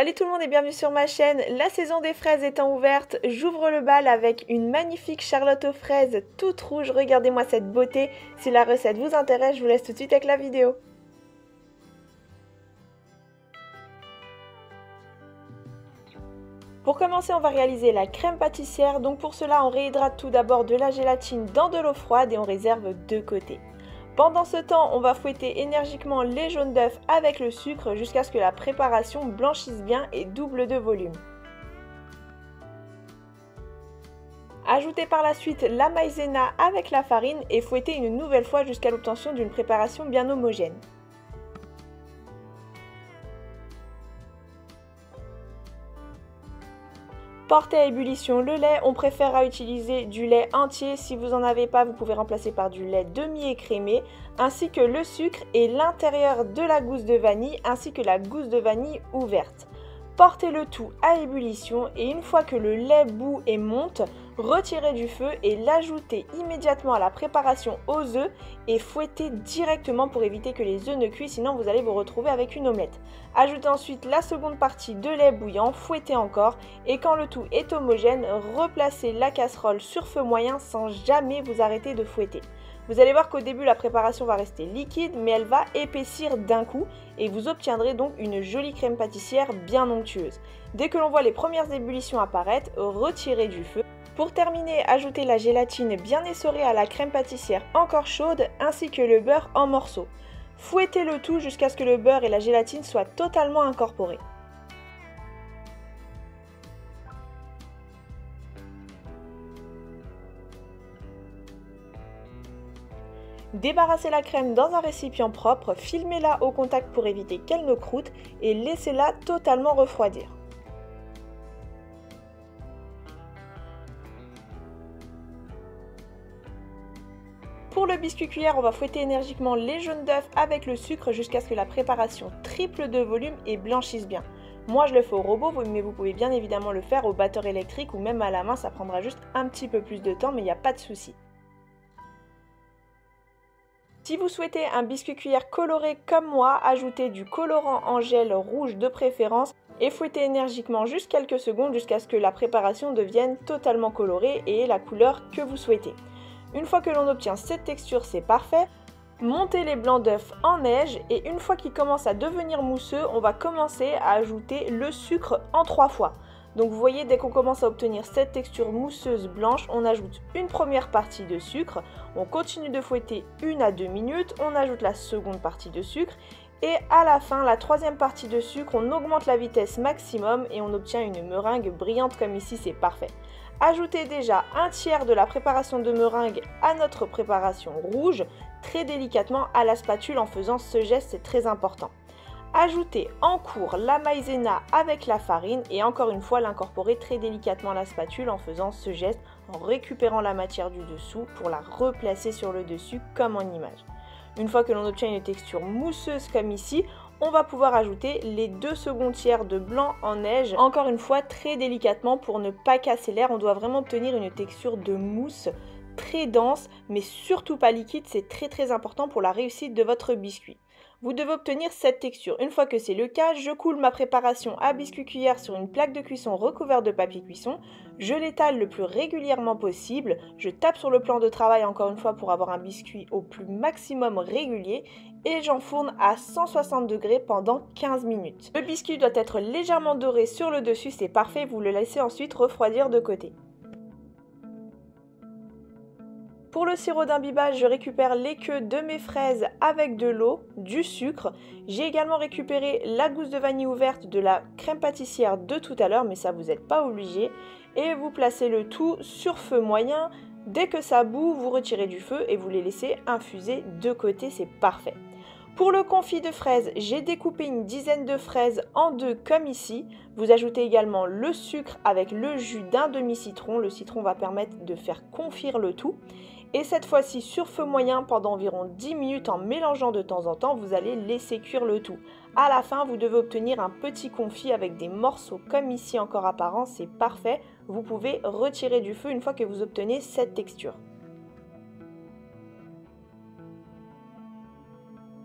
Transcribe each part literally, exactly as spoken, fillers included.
Salut tout le monde et bienvenue sur ma chaîne. La saison des fraises étant ouverte, j'ouvre le bal avec une magnifique charlotte aux fraises toute rouge. Regardez-moi cette beauté. Si la recette vous intéresse, je vous laisse tout de suite avec la vidéo. Pour commencer, on va réaliser la crème pâtissière. Donc pour cela, on réhydrate tout d'abord de la gélatine dans de l'eau froide et on réserve de côté. Pendant ce temps, on va fouetter énergiquement les jaunes d'œufs avec le sucre jusqu'à ce que la préparation blanchisse bien et double de volume. Ajoutez par la suite la maïzena avec la farine et fouettez une nouvelle fois jusqu'à l'obtention d'une préparation bien homogène. Portez à ébullition le lait, on préfère utiliser du lait entier, si vous n'en avez pas vous pouvez remplacer par du lait demi-écrémé, ainsi que le sucre et l'intérieur de la gousse de vanille ainsi que la gousse de vanille ouverte. Portez le tout à ébullition et une fois que le lait bout et monte, retirez du feu et l'ajoutez immédiatement à la préparation aux œufs et fouettez directement pour éviter que les œufs ne cuisent, sinon vous allez vous retrouver avec une omelette. Ajoutez ensuite la seconde partie de lait bouillant, fouettez encore et quand le tout est homogène, replacez la casserole sur feu moyen sans jamais vous arrêter de fouetter. Vous allez voir qu'au début la préparation va rester liquide mais elle va épaissir d'un coup et vous obtiendrez donc une jolie crème pâtissière bien onctueuse. Dès que l'on voit les premières ébullitions apparaître, retirez du feu. Pour terminer, ajoutez la gélatine bien essorée à la crème pâtissière encore chaude ainsi que le beurre en morceaux. Fouettez le tout jusqu'à ce que le beurre et la gélatine soient totalement incorporés. Débarrassez la crème dans un récipient propre, filmez-la au contact pour éviter qu'elle ne croûte et laissez-la totalement refroidir. Pour le biscuit cuillère, on va fouetter énergiquement les jaunes d'œufs avec le sucre jusqu'à ce que la préparation triple de volume et blanchisse bien. Moi je le fais au robot, mais vous pouvez bien évidemment le faire au batteur électrique ou même à la main, ça prendra juste un petit peu plus de temps mais il n'y a pas de souci. Si vous souhaitez un biscuit cuillère coloré comme moi, ajoutez du colorant en gel rouge de préférence et fouettez énergiquement juste quelques secondes jusqu'à ce que la préparation devienne totalement colorée et ait la couleur que vous souhaitez. Une fois que l'on obtient cette texture, c'est parfait. Montez les blancs d'œufs en neige et une fois qu'ils commencent à devenir mousseux, on va commencer à ajouter le sucre en trois fois. Donc vous voyez, dès qu'on commence à obtenir cette texture mousseuse blanche, on ajoute une première partie de sucre, on continue de fouetter une à deux minutes, on ajoute la seconde partie de sucre et à la fin, la troisième partie de sucre, on augmente la vitesse maximum et on obtient une meringue brillante comme ici, c'est parfait. Ajoutez déjà un tiers de la préparation de meringue à notre préparation rouge, très délicatement à la spatule en faisant ce geste, c'est très important. Ajoutez en cours la maïzena avec la farine et encore une fois l'incorporer très délicatement à la spatule en faisant ce geste, en récupérant la matière du dessous pour la replacer sur le dessus comme en image. Une fois que l'on obtient une texture mousseuse comme ici, on va pouvoir ajouter les deux seconds tiers de blanc en neige, encore une fois très délicatement pour ne pas casser l'air. On doit vraiment obtenir une texture de mousse très dense mais surtout pas liquide, c'est très très important pour la réussite de votre biscuit. Vous devez obtenir cette texture. Une fois que c'est le cas, je coule ma préparation à biscuit cuillère sur une plaque de cuisson recouverte de papier cuisson. Je l'étale le plus régulièrement possible. Je tape sur le plan de travail encore une fois pour avoir un biscuit au plus maximum régulier. Et j'enfourne à cent soixante degrés pendant quinze minutes. Le biscuit doit être légèrement doré sur le dessus, c'est parfait. Vous le laissez ensuite refroidir de côté. Pour le sirop d'imbibage, je récupère les queues de mes fraises avec de l'eau, du sucre. J'ai également récupéré la gousse de vanille ouverte de la crème pâtissière de tout à l'heure, mais ça vous n'êtes pas obligé. Et vous placez le tout sur feu moyen. Dès que ça bout, vous retirez du feu et vous les laissez infuser de côté, c'est parfait. Pour le confit de fraises, j'ai découpé une dizaine de fraises en deux comme ici. Vous ajoutez également le sucre avec le jus d'un demi-citron. Le citron va permettre de faire confire le tout. Et cette fois-ci sur feu moyen pendant environ dix minutes en mélangeant de temps en temps, vous allez laisser cuire le tout. À la fin, vous devez obtenir un petit confit avec des morceaux comme ici encore apparents, c'est parfait. Vous pouvez retirer du feu une fois que vous obtenez cette texture.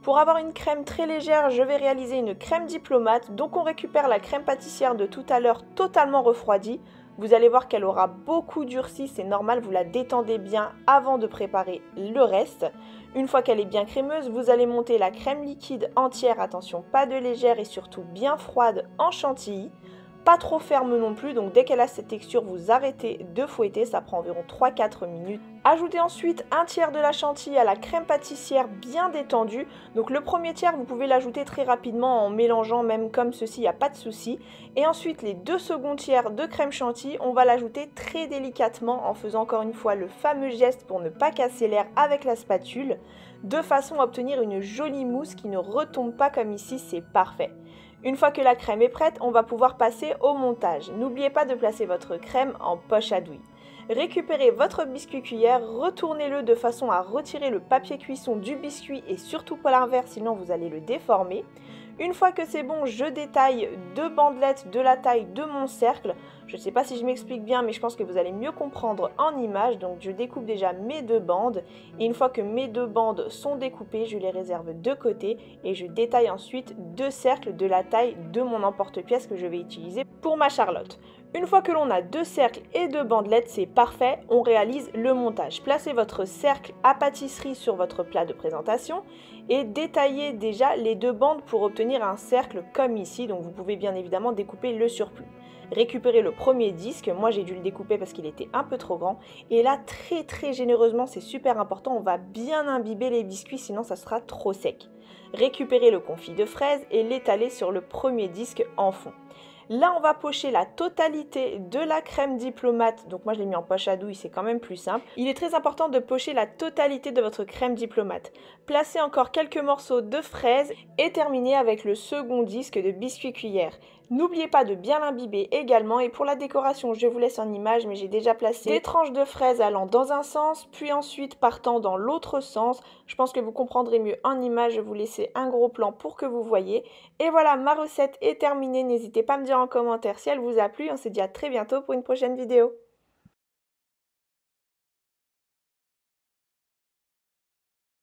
Pour avoir une crème très légère, je vais réaliser une crème diplomate. Donc on récupère la crème pâtissière de tout à l'heure totalement refroidie. Vous allez voir qu'elle aura beaucoup durci, c'est normal, vous la détendez bien avant de préparer le reste. Une fois qu'elle est bien crémeuse, vous allez monter la crème liquide entière, attention, pas de légère et surtout bien froide en chantilly. Pas trop ferme non plus, donc dès qu'elle a cette texture, vous arrêtez de fouetter, ça prend environ trois à quatre minutes. Ajoutez ensuite un tiers de la chantilly à la crème pâtissière bien détendue. Donc le premier tiers, vous pouvez l'ajouter très rapidement en mélangeant même comme ceci, il n'y a pas de souci. Et ensuite les deux seconds tiers de crème chantilly, on va l'ajouter très délicatement en faisant encore une fois le fameux geste pour ne pas casser l'air avec la spatule, de façon à obtenir une jolie mousse qui ne retombe pas comme ici, c'est parfait. Une fois que la crème est prête, on va pouvoir passer au montage. N'oubliez pas de placer votre crème en poche à douille. Récupérez votre biscuit cuillère, retournez-le de façon à retirer le papier cuisson du biscuit et surtout pas l'inverse, sinon vous allez le déformer. Une fois que c'est bon, je détaille deux bandelettes de la taille de mon cercle. Je ne sais pas si je m'explique bien, mais je pense que vous allez mieux comprendre en image. Donc je découpe déjà mes deux bandes. Et une fois que mes deux bandes sont découpées, je les réserve de côté. Et je détaille ensuite deux cercles de la taille de mon emporte-pièce que je vais utiliser pour ma Charlotte. Une fois que l'on a deux cercles et deux bandelettes, c'est parfait, on réalise le montage. Placez votre cercle à pâtisserie sur votre plat de présentation et détaillez déjà les deux bandes pour obtenir un cercle comme ici. Donc vous pouvez bien évidemment découper le surplus. Récupérez le premier disque, moi j'ai dû le découper parce qu'il était un peu trop grand. Et là, très très généreusement, c'est super important, on va bien imbiber les biscuits, sinon ça sera trop sec. Récupérez le confit de fraises et l'étaler sur le premier disque en fond. Là, on va pocher la totalité de la crème diplomate. Donc moi, je l'ai mis en poche à douille, c'est quand même plus simple. Il est très important de pocher la totalité de votre crème diplomate. Placez encore quelques morceaux de fraises et terminez avec le second disque de biscuit cuillère. N'oubliez pas de bien l'imbiber également. Et pour la décoration, je vous laisse en image, mais j'ai déjà placé des tranches de fraises allant dans un sens, puis ensuite partant dans l'autre sens. Je pense que vous comprendrez mieux en image. Je vais vous laisser un gros plan pour que vous voyez. Et voilà, ma recette est terminée. N'hésitez pas à me dire en commentaire si elle vous a plu. On se dit à très bientôt pour une prochaine vidéo.